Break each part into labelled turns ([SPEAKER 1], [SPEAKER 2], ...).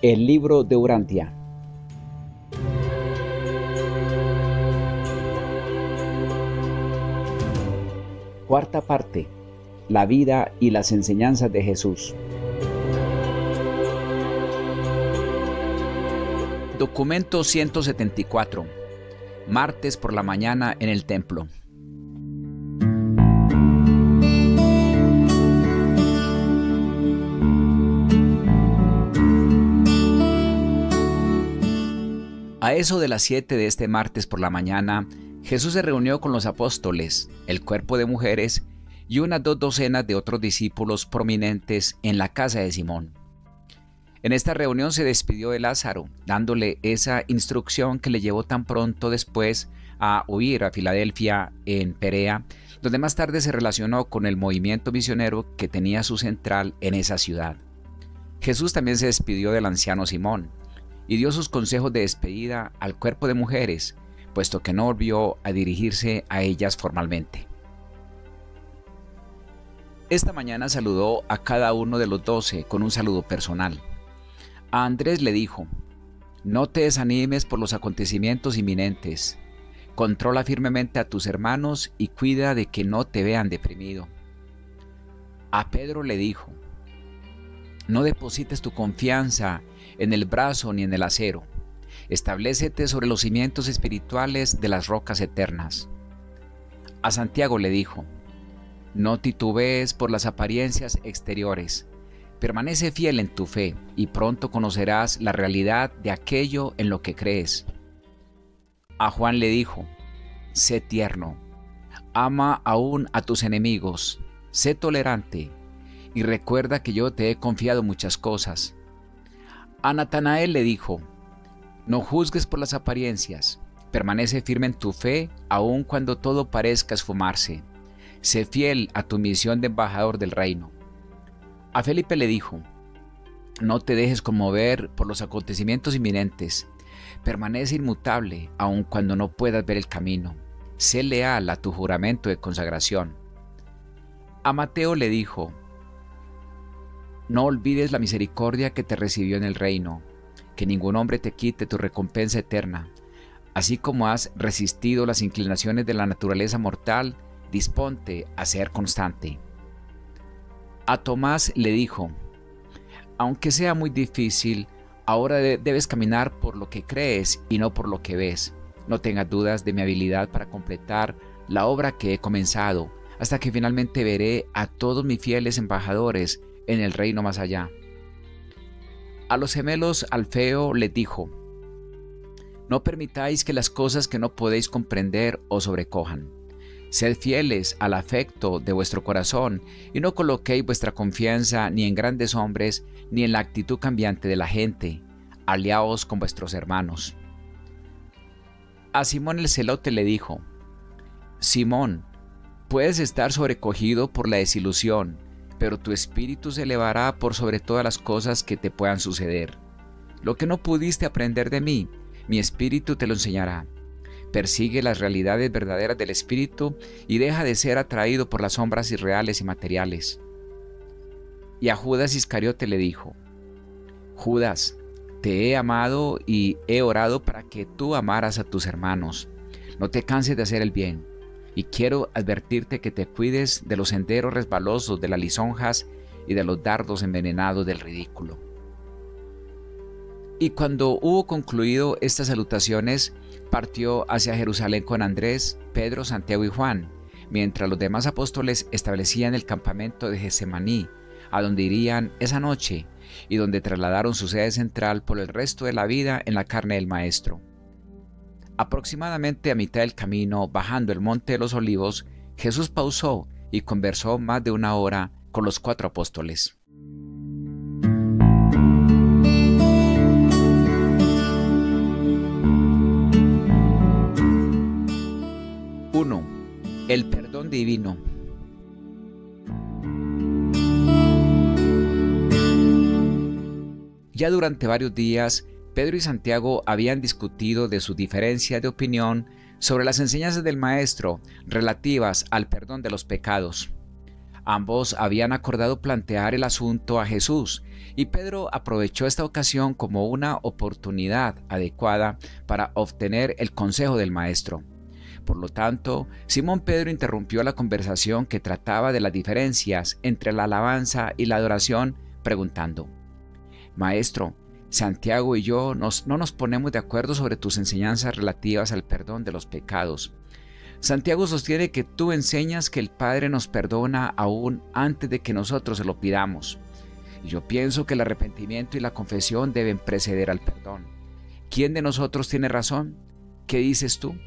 [SPEAKER 1] El libro de Urantia. Cuarta parte. La vida y las enseñanzas de Jesús. Documento 174. Martes por la mañana en el templo. A eso de las 7 de este martes por la mañana, Jesús se reunió con los apóstoles, el cuerpo de mujeres y unas 2 docenas de otros discípulos prominentes en la casa de Simón. En esta reunión se despidió de Lázaro, dándole esa instrucción que le llevó tan pronto después a huir a Filadelfia en Perea, donde más tarde se relacionó con el movimiento misionero que tenía su central en esa ciudad. Jesús también se despidió del anciano Simón y dio sus consejos de despedida al cuerpo de mujeres, puesto que no volvió a dirigirse a ellas formalmente. Esta mañana saludó a cada uno de los 12 con un saludo personal. A Andrés le dijo: no te desanimes por los acontecimientos inminentes. Controla firmemente a tus hermanos y cuida de que no te vean deprimido. A Pedro le dijo: no deposites tu confianza en el brazo ni en el acero. Establécete sobre los cimientos espirituales de las rocas eternas. A Santiago le dijo: no titubees por las apariencias exteriores. Permanece fiel en tu fe y pronto conocerás la realidad de aquello en lo que crees. A Juan le dijo: sé tierno, ama aún a tus enemigos, sé tolerante y recuerda que yo te he confiado muchas cosas. A Natanael le dijo: no juzgues por las apariencias, permanece firme en tu fe aun cuando todo parezca esfumarse. Sé fiel a tu misión de embajador del reino. A Felipe le dijo: no te dejes conmover por los acontecimientos inminentes, permanece inmutable aun cuando no puedas ver el camino. Sé leal a tu juramento de consagración. A Mateo le dijo: no olvides la misericordia que te recibió en el reino, que ningún hombre te quite tu recompensa eterna. Así como has resistido las inclinaciones de la naturaleza mortal, disponte a ser constante. A Tomás le dijo: aunque sea muy difícil, ahora debes caminar por lo que crees y no por lo que ves. No tengas dudas de mi habilidad para completar la obra que he comenzado, hasta que finalmente veré a todos mis fieles embajadores en el reino más allá. A los gemelos Alfeo les dijo: no permitáis que las cosas que no podéis comprender os sobrecojan. Sed fieles al afecto de vuestro corazón y no coloquéis vuestra confianza ni en grandes hombres ni en la actitud cambiante de la gente. Aliaos con vuestros hermanos. A Simón el celote le dijo: Simón, puedes estar sobrecogido por la desilusión, pero tu espíritu se elevará por sobre todas las cosas que te puedan suceder. Lo que no pudiste aprender de mí, mi espíritu te lo enseñará. Persigue las realidades verdaderas del espíritu y deja de ser atraído por las sombras irreales y materiales. Y a Judas Iscariote le dijo: Judas, te he amado y he orado para que tú amaras a tus hermanos. No te canses de hacer el bien. Y quiero advertirte que te cuides de los senderos resbalosos de las lisonjas y de los dardos envenenados del ridículo. Y cuando hubo concluido estas salutaciones, partió hacia Jerusalén con Andrés, Pedro, Santiago y Juan, mientras los demás apóstoles establecían el campamento de Getsemaní, a donde irían esa noche y donde trasladaron su sede central por el resto de la vida en la carne del Maestro. Aproximadamente a mitad del camino, bajando el monte de los Olivos, Jesús pausó y conversó más de 1 hora con los 4 apóstoles. El perdón divino. Ya durante varios días, Pedro y Santiago habían discutido de su diferencia de opinión sobre las enseñanzas del Maestro relativas al perdón de los pecados. Ambos habían acordado plantear el asunto a Jesús, y Pedro aprovechó esta ocasión como una oportunidad adecuada para obtener el consejo del Maestro. Por lo tanto, Simón Pedro interrumpió la conversación que trataba de las diferencias entre la alabanza y la adoración, preguntando: Maestro, Santiago y yo no nos ponemos de acuerdo sobre tus enseñanzas relativas al perdón de los pecados. Santiago sostiene que tú enseñas que el Padre nos perdona aún antes de que nosotros se lo pidamos. Y yo pienso que el arrepentimiento y la confesión deben preceder al perdón. ¿Quién de nosotros tiene razón? ¿Qué dices tú?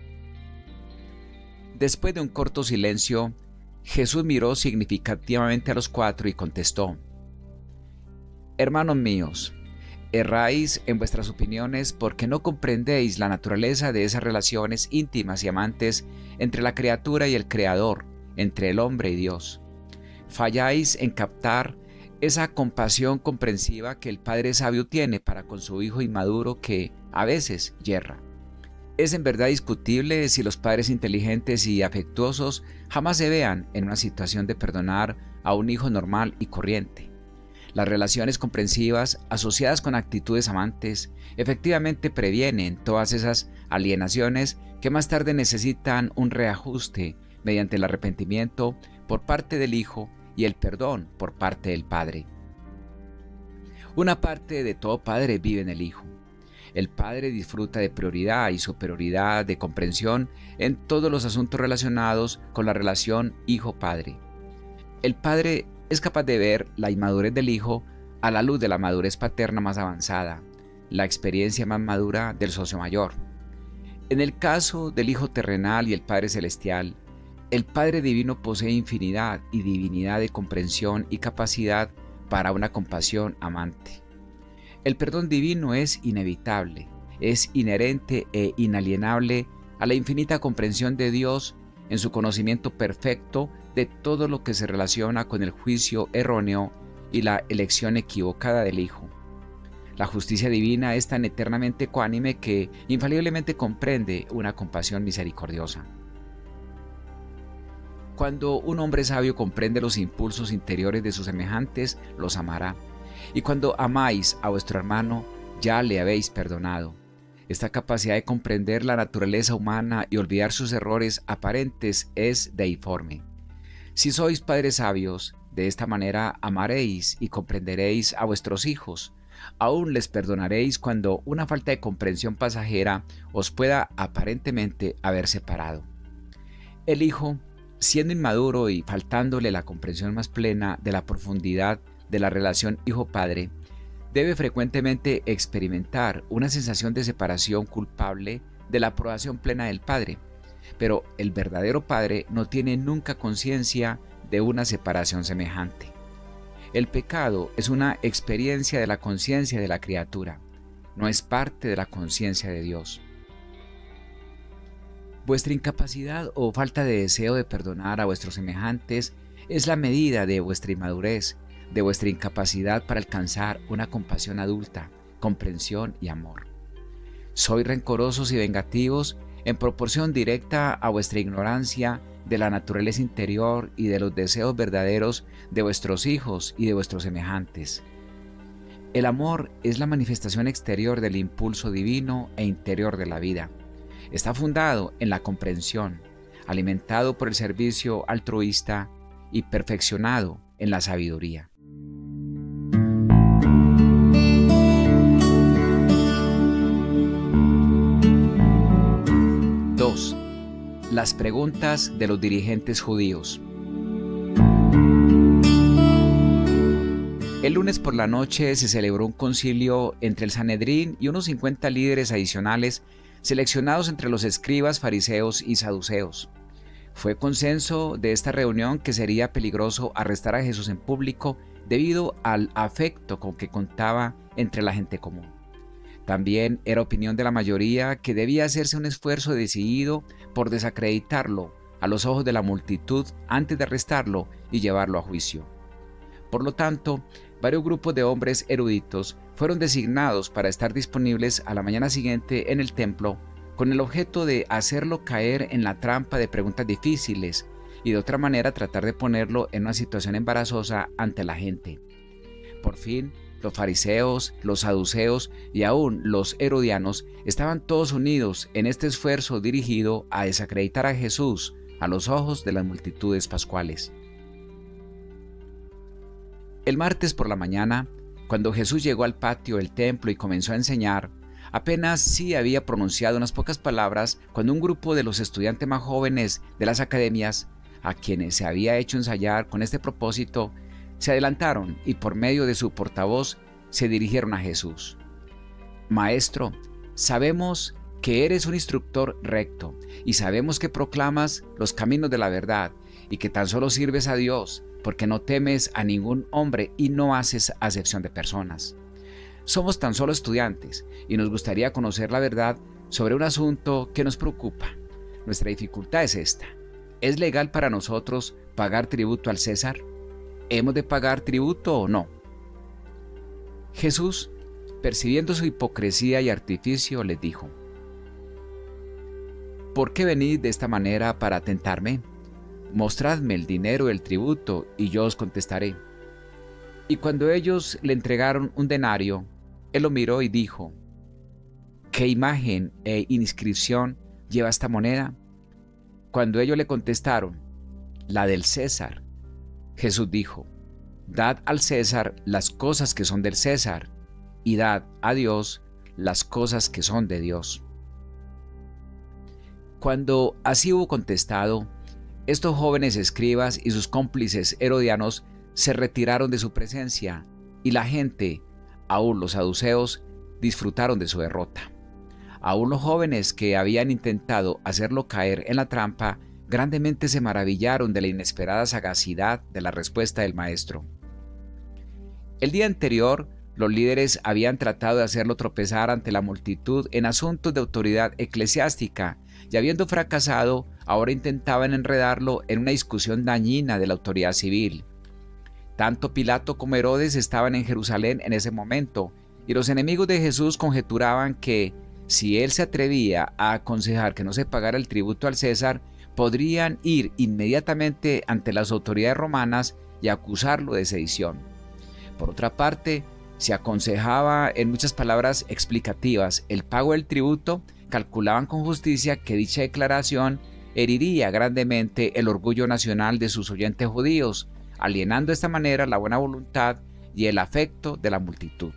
[SPEAKER 1] Después de un corto silencio, Jesús miró significativamente a los cuatro y contestó: Hermanos míos, erráis en vuestras opiniones porque no comprendéis la naturaleza de esas relaciones íntimas y amantes entre la criatura y el Creador, entre el hombre y Dios. Falláis en captar esa compasión comprensiva que el Padre sabio tiene para con su Hijo inmaduro que, a veces, yerra. Es en verdad discutible si los padres inteligentes y afectuosos jamás se vean en una situación de perdonar a un hijo normal y corriente. Las relaciones comprensivas asociadas con actitudes amantes efectivamente previenen todas esas alienaciones que más tarde necesitan un reajuste mediante el arrepentimiento por parte del Hijo y el perdón por parte del Padre. Una parte de todo padre vive en el Hijo. El Padre disfruta de prioridad y superioridad de comprensión en todos los asuntos relacionados con la relación Hijo-Padre. El Padre es capaz de ver la inmadurez del Hijo a la luz de la madurez paterna más avanzada, la experiencia más madura del socio mayor. En el caso del Hijo terrenal y el Padre celestial, el Padre divino posee infinidad y divinidad de comprensión y capacidad para una compasión amante. El perdón divino es inevitable, es inherente e inalienable a la infinita comprensión de Dios en su conocimiento perfecto de todo lo que se relaciona con el juicio erróneo y la elección equivocada del Hijo. La justicia divina es tan eternamente ecuánime que infaliblemente comprende una compasión misericordiosa. Cuando un hombre sabio comprende los impulsos interiores de sus semejantes, los amará. Y cuando amáis a vuestro hermano, ya le habéis perdonado. Esta capacidad de comprender la naturaleza humana y olvidar sus errores aparentes es deiforme. Si sois padres sabios, de esta manera amaréis y comprenderéis a vuestros hijos. Aún les perdonaréis cuando una falta de comprensión pasajera os pueda aparentemente haber separado. El hijo, siendo inmaduro y faltándole la comprensión más plena de la profundidad de la relación hijo-padre, debe frecuentemente experimentar una sensación de separación culpable de la aprobación plena del padre, pero el verdadero padre no tiene nunca conciencia de una separación semejante. El pecado es una experiencia de la conciencia de la criatura, no es parte de la conciencia de Dios. Vuestra incapacidad o falta de deseo de perdonar a vuestros semejantes es la medida de vuestra inmadurez, de vuestra incapacidad para alcanzar una compasión adulta, comprensión y amor. Sois rencorosos y vengativos en proporción directa a vuestra ignorancia de la naturaleza interior y de los deseos verdaderos de vuestros hijos y de vuestros semejantes. El amor es la manifestación exterior del impulso divino e interior de la vida. Está fundado en la comprensión, alimentado por el servicio altruista y perfeccionado en la sabiduría. Las preguntas de los dirigentes judíos. El lunes por la noche se celebró un concilio entre el Sanedrín y unos 50 líderes adicionales seleccionados entre los escribas, fariseos y saduceos. Fue consenso de esta reunión que sería peligroso arrestar a Jesús en público debido al afecto con que contaba entre la gente común. También era opinión de la mayoría que debía hacerse un esfuerzo decidido por desacreditarlo a los ojos de la multitud antes de arrestarlo y llevarlo a juicio. Por lo tanto, varios grupos de hombres eruditos fueron designados para estar disponibles a la mañana siguiente en el templo con el objeto de hacerlo caer en la trampa de preguntas difíciles y de otra manera tratar de ponerlo en una situación embarazosa ante la gente. Por fin, los fariseos, los saduceos y aún los herodianos estaban todos unidos en este esfuerzo dirigido a desacreditar a Jesús a los ojos de las multitudes pascuales. El martes por la mañana, cuando Jesús llegó al patio del templo y comenzó a enseñar, apenas sí había pronunciado unas pocas palabras cuando un grupo de los estudiantes más jóvenes de las academias, a quienes se había hecho ensayar con este propósito, se adelantaron y por medio de su portavoz se dirigieron a Jesús. Maestro, sabemos que eres un instructor recto y sabemos que proclamas los caminos de la verdad y que tan solo sirves a Dios porque no temes a ningún hombre y no haces acepción de personas. Somos tan solo estudiantes y nos gustaría conocer la verdad sobre un asunto que nos preocupa. Nuestra dificultad es esta. ¿Es legal para nosotros pagar tributo al César? ¿Hemos de pagar tributo o no? Jesús, percibiendo su hipocresía y artificio, les dijo: ¿Por qué venid de esta manera para tentarme? Mostradme el dinero del tributo y yo os contestaré. Y cuando ellos le entregaron un denario, él lo miró y dijo: ¿Qué imagen e inscripción lleva esta moneda? Cuando ellos le contestaron: la del César. Jesús dijo: Dad al César las cosas que son del César, y dad a Dios las cosas que son de Dios. Cuando así hubo contestado, estos jóvenes escribas y sus cómplices herodianos se retiraron de su presencia, y la gente, aún los saduceos, disfrutaron de su derrota. Aún los jóvenes que habían intentado hacerlo caer en la trampa grandemente se maravillaron de la inesperada sagacidad de la respuesta del maestro. El día anterior, los líderes habían tratado de hacerlo tropezar ante la multitud en asuntos de autoridad eclesiástica y habiendo fracasado, ahora intentaban enredarlo en una discusión dañina de la autoridad civil. Tanto Pilato como Herodes estaban en Jerusalén en ese momento, y los enemigos de Jesús conjeturaban que, si él se atrevía a aconsejar que no se pagara el tributo al César, podrían ir inmediatamente ante las autoridades romanas y acusarlo de sedición. Por otra parte, si aconsejaba en muchas palabras explicativas el pago del tributo, calculaban con justicia que dicha declaración heriría grandemente el orgullo nacional de sus oyentes judíos, alienando de esta manera la buena voluntad y el afecto de la multitud.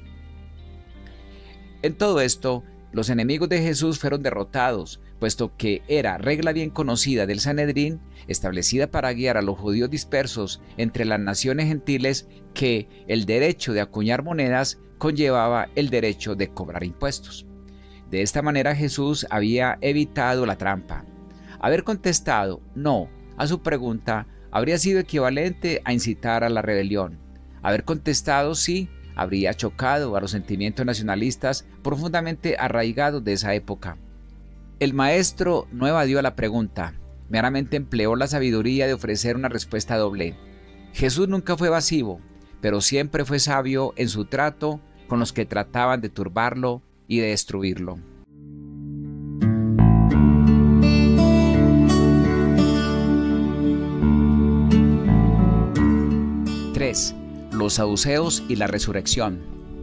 [SPEAKER 1] En todo esto, los enemigos de Jesús fueron derrotados, puesto que era regla bien conocida del Sanedrín, establecida para guiar a los judíos dispersos entre las naciones gentiles, que el derecho de acuñar monedas conllevaba el derecho de cobrar impuestos. De esta manera Jesús había evitado la trampa. Haber contestado no a su pregunta habría sido equivalente a incitar a la rebelión. Haber contestado sí habría chocado a los sentimientos nacionalistas profundamente arraigados de esa época. El maestro no evadió la pregunta, meramente empleó la sabiduría de ofrecer una respuesta doble. Jesús nunca fue evasivo, pero siempre fue sabio en su trato con los que trataban de turbarlo y de destruirlo. Los saduceos y la resurrección.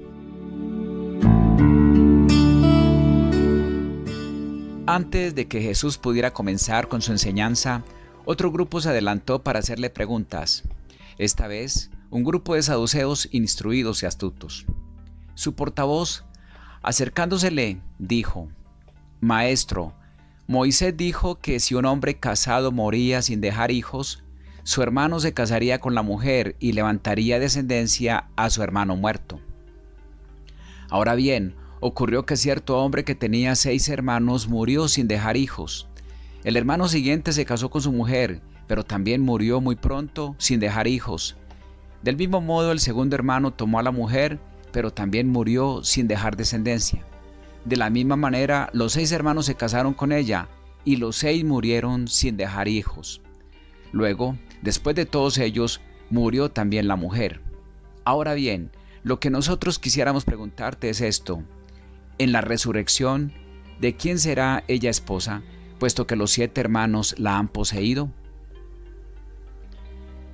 [SPEAKER 1] Antes de que Jesús pudiera comenzar con su enseñanza, otro grupo se adelantó para hacerle preguntas. Esta vez, un grupo de saduceos instruidos y astutos. Su portavoz, acercándosele, dijo: Maestro, Moisés dijo que si un hombre casado moría sin dejar hijos, su hermano se casaría con la mujer y levantaría descendencia a su hermano muerto. Ahora bien, ocurrió que cierto hombre que tenía 6 hermanos murió sin dejar hijos. El hermano siguiente se casó con su mujer, pero también murió muy pronto sin dejar hijos. Del mismo modo, el segundo hermano tomó a la mujer, pero también murió sin dejar descendencia. De la misma manera, los 6 hermanos se casaron con ella, y los 6 murieron sin dejar hijos. Luego, después de todos ellos, murió también la mujer. Ahora bien, lo que nosotros quisiéramos preguntarte es esto: en la resurrección, ¿de quién será ella esposa, puesto que los 7 hermanos la han poseído?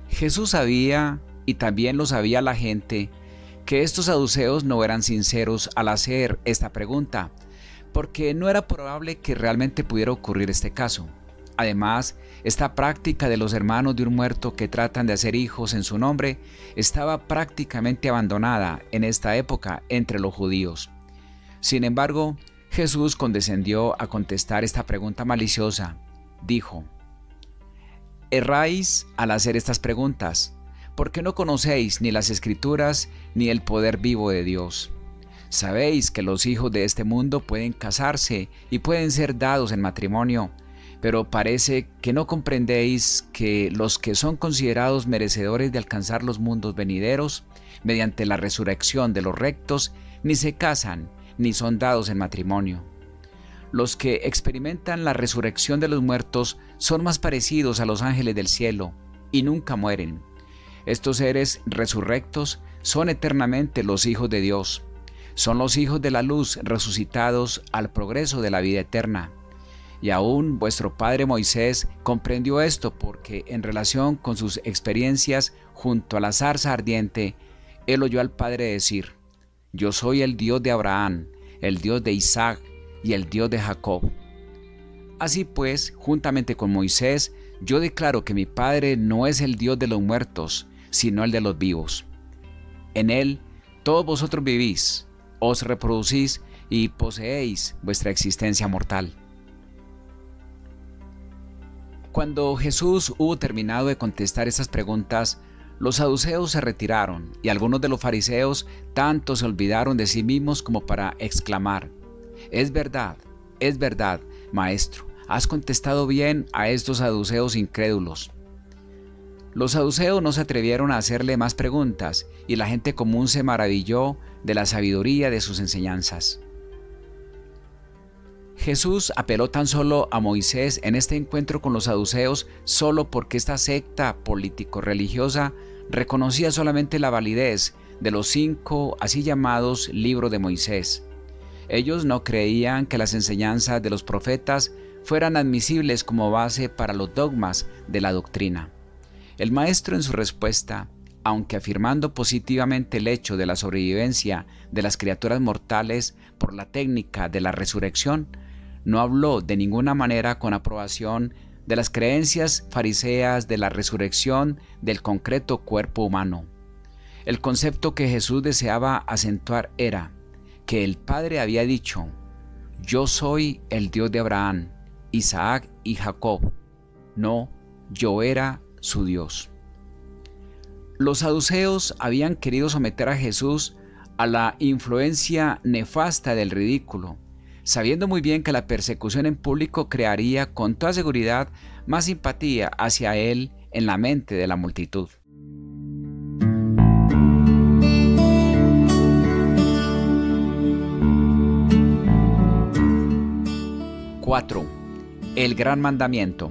[SPEAKER 1] Jesús sabía, y también lo sabía la gente, que estos saduceos no eran sinceros al hacer esta pregunta, porque no era probable que realmente pudiera ocurrir este caso. Además, esta práctica de los hermanos de un muerto que tratan de hacer hijos en su nombre estaba prácticamente abandonada en esta época entre los judíos. Sin embargo, Jesús condescendió a contestar esta pregunta maliciosa. Dijo: «Erráis al hacer estas preguntas, porque no conocéis ni las Escrituras ni el poder vivo de Dios. Sabéis que los hijos de este mundo pueden casarse y pueden ser dados en matrimonio, pero parece que no comprendéis que los que son considerados merecedores de alcanzar los mundos venideros, mediante la resurrección de los rectos, ni se casan ni son dados en matrimonio. Los que experimentan la resurrección de los muertos son más parecidos a los ángeles del cielo y nunca mueren. Estos seres resurrectos son eternamente los hijos de Dios. Son los hijos de la luz resucitados al progreso de la vida eterna. Y aún vuestro padre Moisés comprendió esto porque en relación con sus experiencias junto a la zarza ardiente, él oyó al Padre decir: Yo soy el Dios de Abraham, el Dios de Isaac y el Dios de Jacob. Así pues, juntamente con Moisés, yo declaro que mi Padre no es el Dios de los muertos, sino el de los vivos. En Él todos vosotros vivís, os reproducís y poseéis vuestra existencia mortal». Cuando Jesús hubo terminado de contestar estas preguntas, los saduceos se retiraron y algunos de los fariseos tanto se olvidaron de sí mismos como para exclamar: es verdad, maestro, has contestado bien a estos saduceos incrédulos». Los saduceos no se atrevieron a hacerle más preguntas y la gente común se maravilló de la sabiduría de sus enseñanzas. Jesús apeló tan solo a Moisés en este encuentro con los saduceos solo porque esta secta político-religiosa reconocía solamente la validez de los 5 así llamados libros de Moisés. Ellos no creían que las enseñanzas de los profetas fueran admisibles como base para los dogmas de la doctrina. El maestro en su respuesta, aunque afirmando positivamente el hecho de la sobrevivencia de las criaturas mortales por la técnica de la resurrección, no habló de ninguna manera con aprobación de las creencias fariseas de la resurrección del concreto cuerpo humano. El concepto que Jesús deseaba acentuar era que el Padre había dicho: «Yo soy el Dios de Abraham, Isaac y Jacob». No, yo era su Dios. Los saduceos habían querido someter a Jesús a la influencia nefasta del ridículo, sabiendo muy bien que la persecución en público crearía con toda seguridad más simpatía hacia él en la mente de la multitud. ¡4! El gran mandamiento.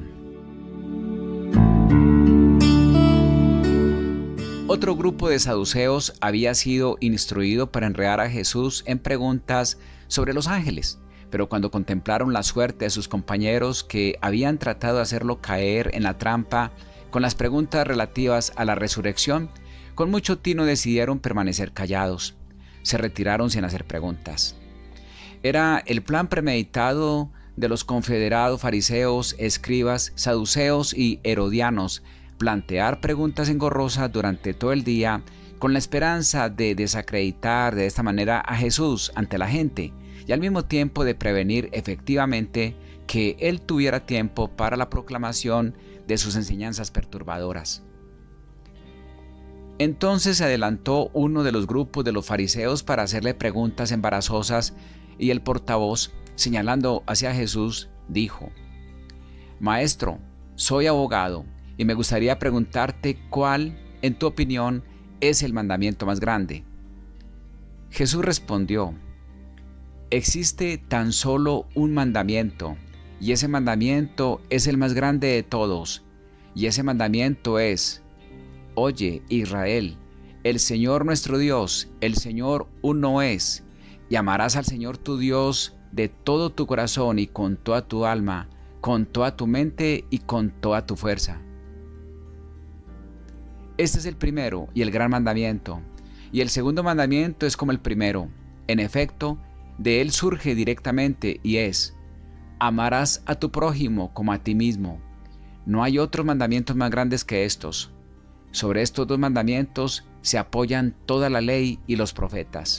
[SPEAKER 1] Otro grupo de saduceos había sido instruido para enredar a Jesús en preguntas sobre los ángeles, pero cuando contemplaron la suerte de sus compañeros que habían tratado de hacerlo caer en la trampa con las preguntas relativas a la resurrección, con mucho tino decidieron permanecer callados. Se retiraron sin hacer preguntas. Era el plan premeditado de los confederados fariseos, escribas, saduceos y herodianos plantear preguntas engorrosas durante todo el día con la esperanza de desacreditar de esta manera a Jesús ante la gente y al mismo tiempo de prevenir efectivamente que él tuviera tiempo para la proclamación de sus enseñanzas perturbadoras. Entonces se adelantó uno de los grupos de los fariseos para hacerle preguntas embarazosas y el portavoz, señalando hacia Jesús, dijo: «Maestro, soy abogado y me gustaría preguntarte cuál, en tu opinión, es el mandamiento más grande». Jesús respondió: «Existe tan solo un mandamiento, y ese mandamiento es el más grande de todos, y ese mandamiento es: Oye, Israel, el Señor nuestro Dios, el Señor uno es, y amarás al Señor tu Dios de todo tu corazón y con toda tu alma, con toda tu mente y con toda tu fuerza». Este es el primero y el gran mandamiento. Y el segundo mandamiento es como el primero. En efecto, de él surge directamente y es: amarás a tu prójimo como a ti mismo. No hay otros mandamientos más grandes que estos. Sobre estos dos mandamientos se apoyan toda la ley y los profetas.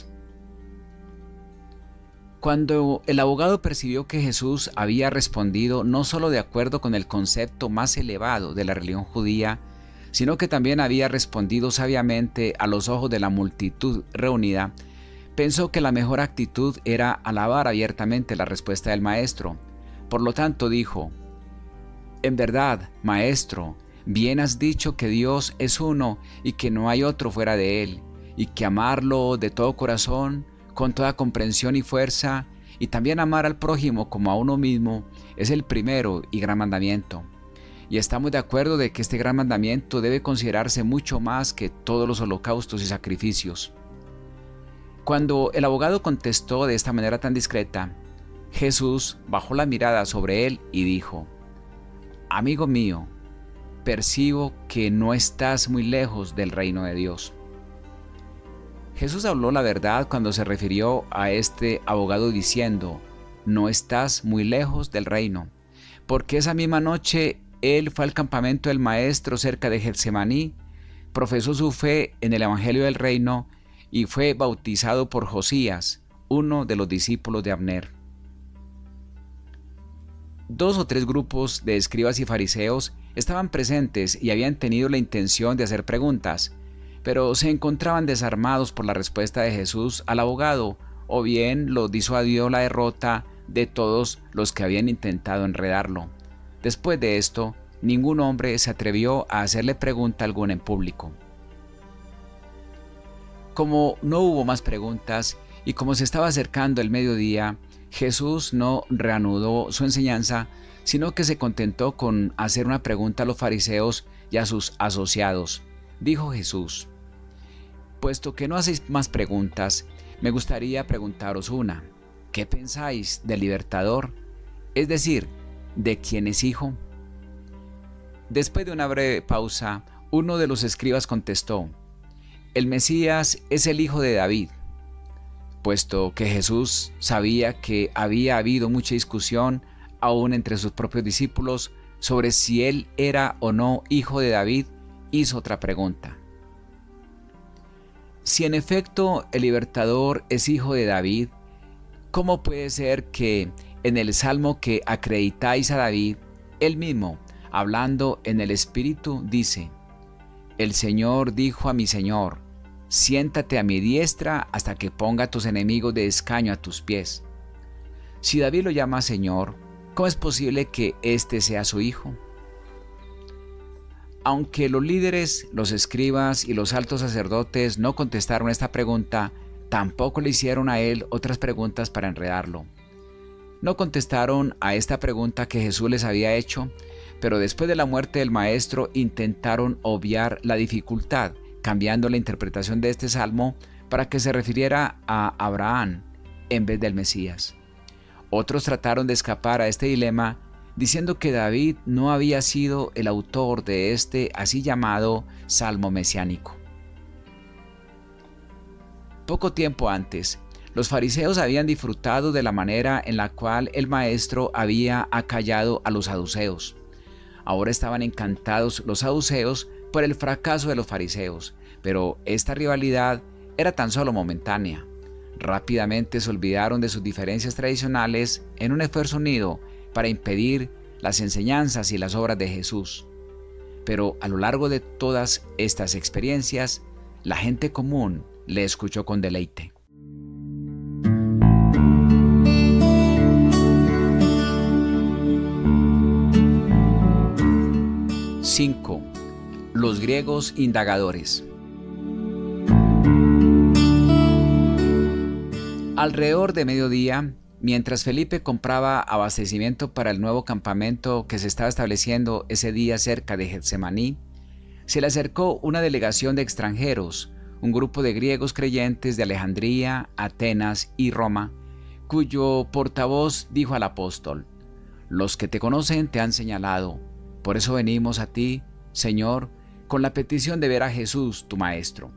[SPEAKER 1] Cuando el abogado percibió que Jesús había respondido no solo de acuerdo con el concepto más elevado de la religión judía, sino que también había respondido sabiamente a los ojos de la multitud reunida, pensó que la mejor actitud era alabar abiertamente la respuesta del maestro. Por lo tanto dijo: en verdad, maestro, bien has dicho que Dios es uno y que no hay otro fuera de él, y que amarlo de todo corazón, con toda comprensión y fuerza, y también amar al prójimo como a uno mismo, es el primero y gran mandamiento. Y estamos de acuerdo de que este gran mandamiento debe considerarse mucho más que todos los holocaustos y sacrificios. Cuando el abogado contestó de esta manera tan discreta, Jesús bajó la mirada sobre él y dijo: amigo mío, percibo que no estás muy lejos del reino de Dios. Jesús habló la verdad cuando se refirió a este abogado diciendo: no estás muy lejos del reino, porque esa misma noche él fue al campamento del maestro cerca de Getsemaní, profesó su fe en el evangelio del reino y fue bautizado por Josías, uno de los discípulos de Abner. 2 o 3 grupos de escribas y fariseos estaban presentes y habían tenido la intención de hacer preguntas, pero se encontraban desarmados por la respuesta de Jesús al abogado, o bien los disuadió la derrota de todos los que habían intentado enredarlo. Después de esto, ningún hombre se atrevió a hacerle pregunta alguna en público. Como no hubo más preguntas y como se estaba acercando el mediodía, Jesús no reanudó su enseñanza, sino que se contentó con hacer una pregunta a los fariseos y a sus asociados. Dijo Jesús: puesto que no hacéis más preguntas, me gustaría preguntaros una. ¿Qué pensáis del libertador? Es decir, ¿de quién es hijo? Después de una breve pausa, uno de los escribas contestó: el Mesías es el hijo de David. Puesto que Jesús sabía que había habido mucha discusión aún entre sus propios discípulos sobre si él era o no hijo de David, hizo otra pregunta. Si en efecto el libertador es hijo de David, ¿cómo puede ser que en el salmo que acreditáis a David, él mismo, hablando en el Espíritu, dice: el Señor dijo a mi Señor: siéntate a mi diestra hasta que ponga a tus enemigos de escaño a tus pies? Si David lo llama Señor, ¿cómo es posible que éste sea su hijo? Aunque los líderes, los escribas y los altos sacerdotes no contestaron esta pregunta, tampoco le hicieron a él otras preguntas para enredarlo. No contestaron a esta pregunta que Jesús les había hecho, pero después de la muerte del maestro intentaron obviar la dificultad, cambiando la interpretación de este salmo para que se refiriera a Abraham en vez del Mesías. Otros trataron de escapar a este dilema diciendo que David no había sido el autor de este así llamado salmo mesiánico. Poco tiempo antes, los fariseos habían disfrutado de la manera en la cual el maestro había acallado a los saduceos. Ahora estaban encantados los saduceos por el fracaso de los fariseos, pero esta rivalidad era tan solo momentánea. Rápidamente se olvidaron de sus diferencias tradicionales en un esfuerzo unido para impedir las enseñanzas y las obras de Jesús. Pero a lo largo de todas estas experiencias, la gente común le escuchó con deleite. ¡5! Los griegos indagadores. Alrededor de mediodía, mientras Felipe compraba abastecimiento para el nuevo campamento que se estaba estableciendo ese día cerca de Getsemaní, se le acercó una delegación de extranjeros, un grupo de griegos creyentes de Alejandría, Atenas y Roma, cuyo portavoz dijo al apóstol: los que te conocen te han señalado, por eso venimos a ti, Señor, con la petición de ver a Jesús, tu Maestro.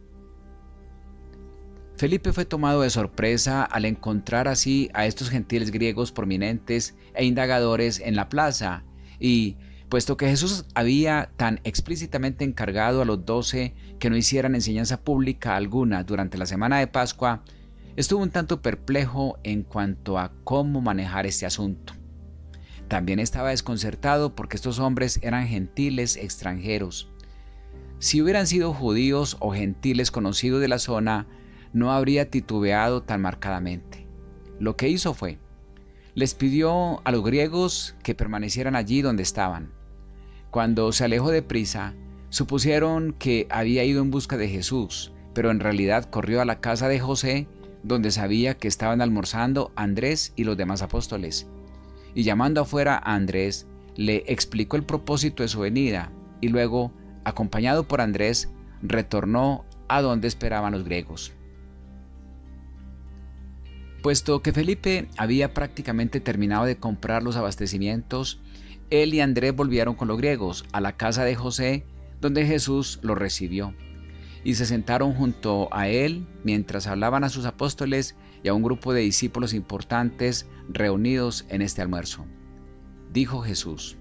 [SPEAKER 1] Felipe fue tomado de sorpresa al encontrar así a estos gentiles griegos prominentes e indagadores en la plaza, y, puesto que Jesús había tan explícitamente encargado a los 12 que no hicieran enseñanza pública alguna durante la semana de Pascua, estuvo un tanto perplejo en cuanto a cómo manejar este asunto. También estaba desconcertado porque estos hombres eran gentiles extranjeros. Si hubieran sido judíos o gentiles conocidos de la zona, no habría titubeado tan marcadamente. Lo que hizo fue, les pidió a los griegos que permanecieran allí donde estaban. Cuando se alejó deprisa, supusieron que había ido en busca de Jesús, pero en realidad corrió a la casa de José, donde sabía que estaban almorzando Andrés y los demás apóstoles. Y llamando afuera a Andrés, le explicó el propósito de su venida, y luego, acompañado por Andrés, retornó a donde esperaban los griegos. Puesto que Felipe había prácticamente terminado de comprar los abastecimientos, él y Andrés volvieron con los griegos a la casa de José, donde Jesús los recibió, y se sentaron junto a él mientras hablaban a sus apóstoles y a un grupo de discípulos importantes reunidos en este almuerzo. Dijo Jesús: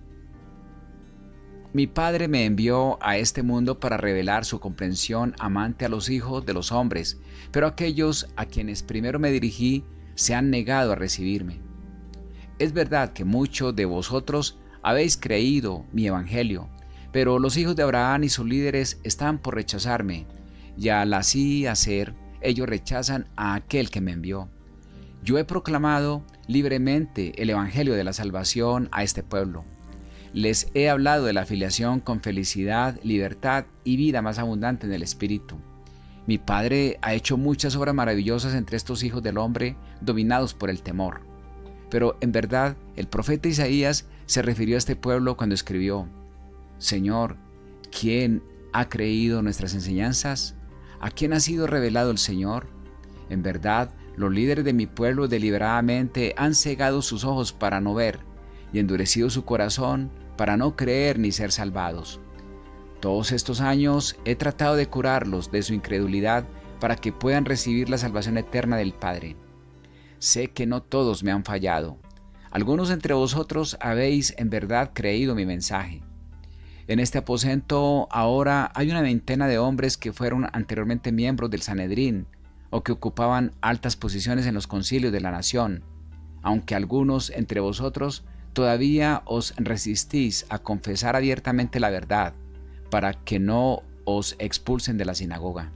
[SPEAKER 1] Mi Padre me envió a este mundo para revelar su comprensión amante a los hijos de los hombres, pero aquellos a quienes primero me dirigí se han negado a recibirme. Es verdad que muchos de vosotros habéis creído mi evangelio, pero los hijos de Abraham y sus líderes están por rechazarme, y al así hacer, ellos rechazan a aquel que me envió. Yo he proclamado libremente el evangelio de la salvación a este pueblo. Les he hablado de la filiación con felicidad, libertad y vida más abundante en el Espíritu. Mi Padre ha hecho muchas obras maravillosas entre estos hijos del hombre, dominados por el temor. Pero en verdad, el profeta Isaías se refirió a este pueblo cuando escribió: Señor, ¿quién ha creído nuestras enseñanzas? ¿A quién ha sido revelado el Señor? En verdad, los líderes de mi pueblo deliberadamente han cegado sus ojos para no ver, y endurecido su corazón para no creer ni ser salvados. Todos estos años he tratado de curarlos de su incredulidad para que puedan recibir la salvación eterna del Padre. Sé que no todos me han fallado. Algunos entre vosotros habéis en verdad creído mi mensaje. En este aposento ahora hay una veintena de hombres que fueron anteriormente miembros del Sanedrín o que ocupaban altas posiciones en los concilios de la nación, aunque algunos entre vosotros todavía os resistís a confesar abiertamente la verdad, para que no os expulsen de la sinagoga.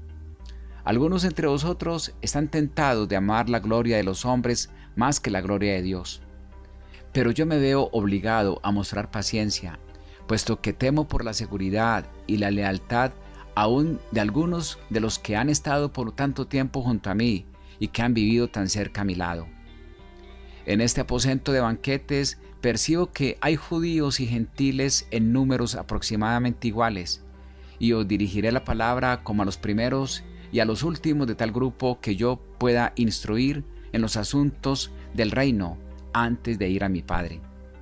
[SPEAKER 1] Algunos entre vosotros están tentados de amar la gloria de los hombres más que la gloria de Dios. Pero yo me veo obligado a mostrar paciencia, puesto que temo por la seguridad y la lealtad aún de algunos de los que han estado por tanto tiempo junto a mí y que han vivido tan cerca a mi lado. En este aposento de banquetes percibo que hay judíos y gentiles en números aproximadamente iguales, y os dirigiré la palabra como a los primeros y a los últimos de tal grupo que yo pueda instruir en los asuntos del reino antes de ir a mi Padre.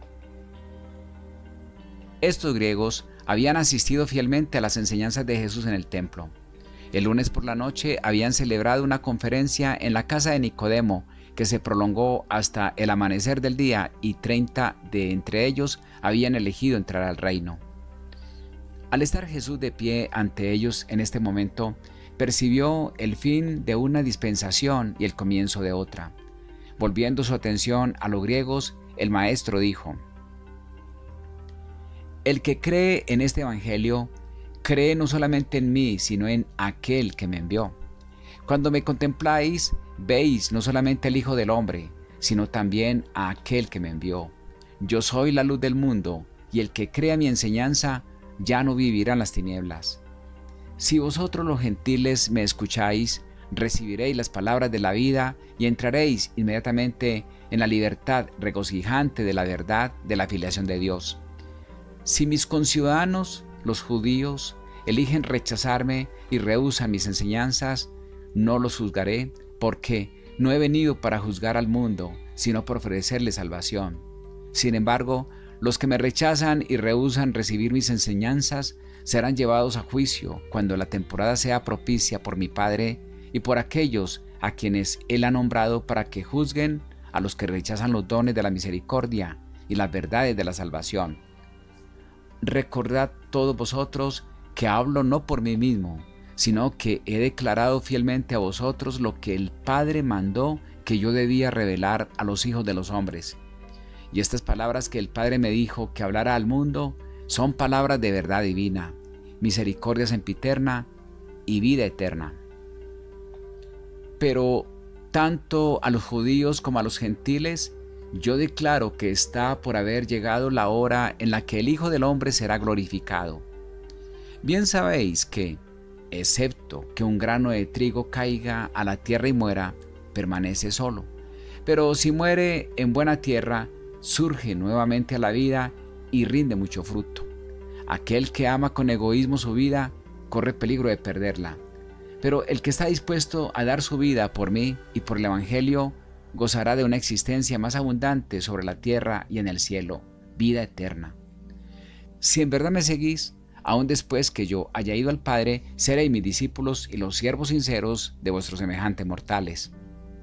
[SPEAKER 1] Estos griegos habían asistido fielmente a las enseñanzas de Jesús en el templo. El lunes por la noche habían celebrado una conferencia en la casa de Nicodemo, que se prolongó hasta el amanecer del día, y 30 de entre ellos habían elegido entrar al reino. Al estar Jesús de pie ante ellos en este momento, percibió el fin de una dispensación y el comienzo de otra. Volviendo su atención a los griegos, el maestro dijo: El que cree en este evangelio, cree no solamente en mí, sino en aquel que me envió. Cuando me contempláis, veis no solamente al Hijo del Hombre, sino también a aquel que me envió. Yo soy la luz del mundo, y el que crea mi enseñanza ya no vivirá en las tinieblas. Si vosotros los gentiles me escucháis, recibiréis las palabras de la vida y entraréis inmediatamente en la libertad regocijante de la verdad de la filiación de Dios. Si mis conciudadanos, los judíos, eligen rechazarme y rehúsan mis enseñanzas, no los juzgaré, porque no he venido para juzgar al mundo, sino por ofrecerle salvación. Sin embargo, los que me rechazan y rehúsan recibir mis enseñanzas serán llevados a juicio cuando la temporada sea propicia por mi Padre y por aquellos a quienes Él ha nombrado para que juzguen a los que rechazan los dones de la misericordia y las verdades de la salvación. Recordad todos vosotros que hablo no por mí mismo, sino que he declarado fielmente a vosotros lo que el Padre mandó que yo debía revelar a los hijos de los hombres. Y estas palabras que el Padre me dijo que hablara al mundo son palabras de verdad divina, misericordia sempiterna y vida eterna. Pero tanto a los judíos como a los gentiles, yo declaro que está por haber llegado la hora en la que el Hijo del Hombre será glorificado. Bien sabéis que, excepto que un grano de trigo caiga a la tierra y muera, permanece solo. Pero si muere en buena tierra, surge nuevamente a la vida y rinde mucho fruto. Aquel que ama con egoísmo su vida, corre peligro de perderla. Pero el que está dispuesto a dar su vida por mí y por el Evangelio, gozará de una existencia más abundante sobre la tierra y en el cielo, vida eterna. Si en verdad me seguís, aun después que yo haya ido al Padre, seréis mis discípulos y los siervos sinceros de vuestros semejantes mortales.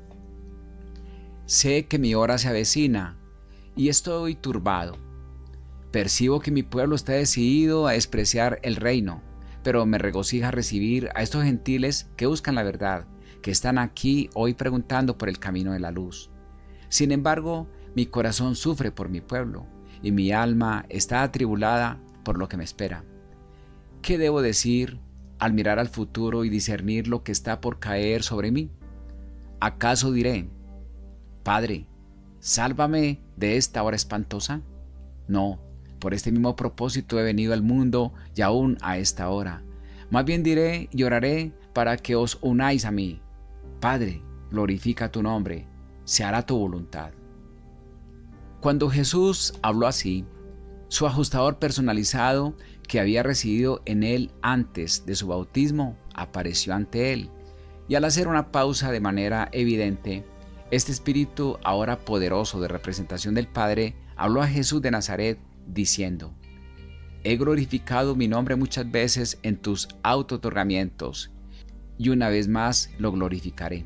[SPEAKER 1] Sé que mi hora se avecina y estoy turbado. Percibo que mi pueblo está decidido a despreciar el reino, pero me regocija recibir a estos gentiles que buscan la verdad, que están aquí hoy preguntando por el camino de la luz. Sin embargo, mi corazón sufre por mi pueblo y mi alma está atribulada por lo que me espera. ¿Qué debo decir al mirar al futuro y discernir lo que está por caer sobre mí? ¿Acaso diré, Padre, sálvame de esta hora espantosa? No, por este mismo propósito he venido al mundo y aún a esta hora. Más bien diré y oraré para que os unáis a mí. Padre, glorifica tu nombre, se hará tu voluntad. Cuando Jesús habló así, su ajustador personalizado que había residido en él antes de su bautismo apareció ante él, y al hacer una pausa de manera evidente, este espíritu ahora poderoso de representación del Padre habló a Jesús de Nazaret diciendo: he glorificado mi nombre muchas veces en tus auto-otorgamientos, y una vez más lo glorificaré.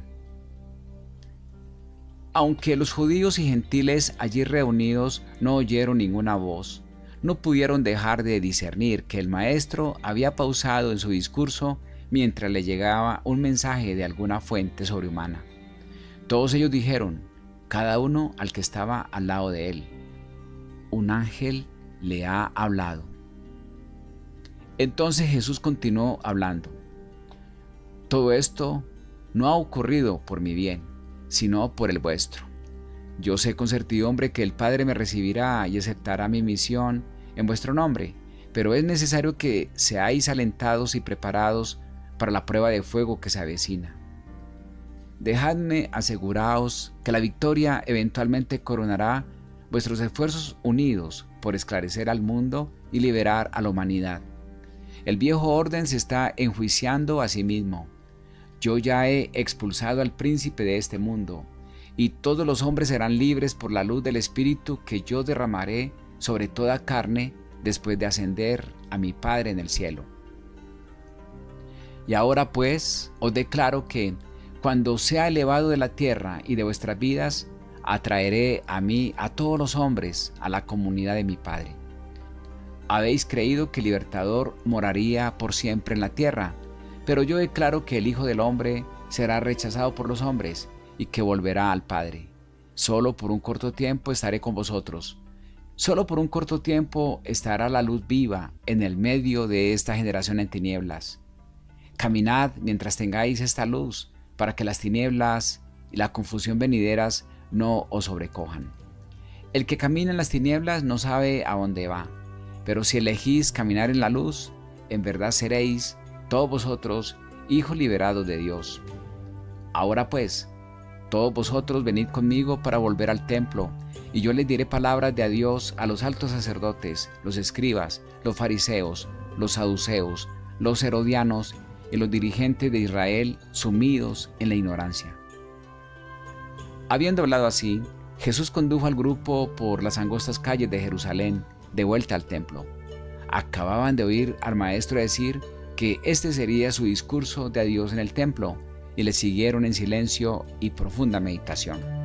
[SPEAKER 1] Aunque los judíos y gentiles allí reunidos no oyeron ninguna voz, no pudieron dejar de discernir que el maestro había pausado en su discurso mientras le llegaba un mensaje de alguna fuente sobrehumana. Todos ellos dijeron, cada uno al que estaba al lado de él: un ángel le ha hablado. Entonces Jesús continuó hablando: todo esto no ha ocurrido por mi bien, sino por el vuestro. Yo sé con certidumbre que el Padre me recibirá y aceptará mi misión en vuestro nombre, pero es necesario que seáis alentados y preparados para la prueba de fuego que se avecina. Dejadme aseguraos que la victoria eventualmente coronará vuestros esfuerzos unidos por esclarecer al mundo y liberar a la humanidad. El viejo orden se está enjuiciando a sí mismo. Yo ya he expulsado al príncipe de este mundo, y todos los hombres serán libres por la luz del Espíritu que yo derramaré sobre toda carne después de ascender a mi Padre en el cielo. Y ahora pues os declaro que, cuando sea elevado de la tierra y de vuestras vidas, atraeré a mí a todos los hombres a la comunidad de mi Padre. Habéis creído que el Libertador moraría por siempre en la tierra, pero yo declaro que el Hijo del Hombre será rechazado por los hombres y que volverá al Padre. Solo por un corto tiempo estaré con vosotros. Solo por un corto tiempo estará la luz viva en el medio de esta generación en tinieblas. Caminad mientras tengáis esta luz, para que las tinieblas y la confusión venideras no os sobrecojan. El que camina en las tinieblas no sabe a dónde va, pero si elegís caminar en la luz, en verdad seréis, todos vosotros, hijos liberados de Dios. Ahora pues, todos vosotros venid conmigo para volver al templo, y yo les diré palabras de adiós a los altos sacerdotes, los escribas, los fariseos, los saduceos, los herodianos y los dirigentes de Israel sumidos en la ignorancia. Habiendo hablado así, Jesús condujo al grupo por las angostas calles de Jerusalén, de vuelta al templo. Acababan de oír al maestro decir que este sería su discurso de adiós en el templo y le siguieron en silencio y profunda meditación.